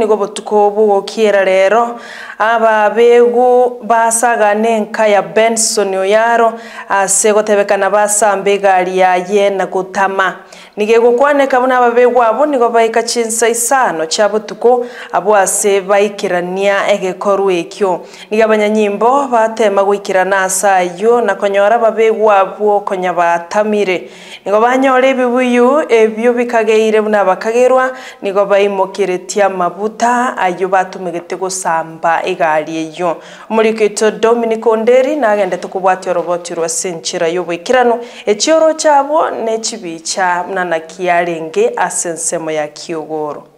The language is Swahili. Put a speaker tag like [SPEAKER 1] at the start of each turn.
[SPEAKER 1] nigo botuko bugokiera rero ababegu basaga nenka ya Benson Oyaro ase gotebekana basambe gari yaye na gutama nigego kwaneka buna ababegu abo nigo baika chinsa isano cha botuko abo ase baikirania egekoru ekyo nigabanyanyimbo batema gwikirana asayo na konyora ababegu abo konya batamire nigo banyore ebibuyu ebyo bikageire buna bakagerwa nigo baimokeretia mabuta ayo batumegete gusamba egari eyo muri kito Dominic Onderi nagende tukubwatyo roboti rwa senchira yobwikirano echioro chabo nechibicha mnana kiarenge asensemo ya Kiogoro.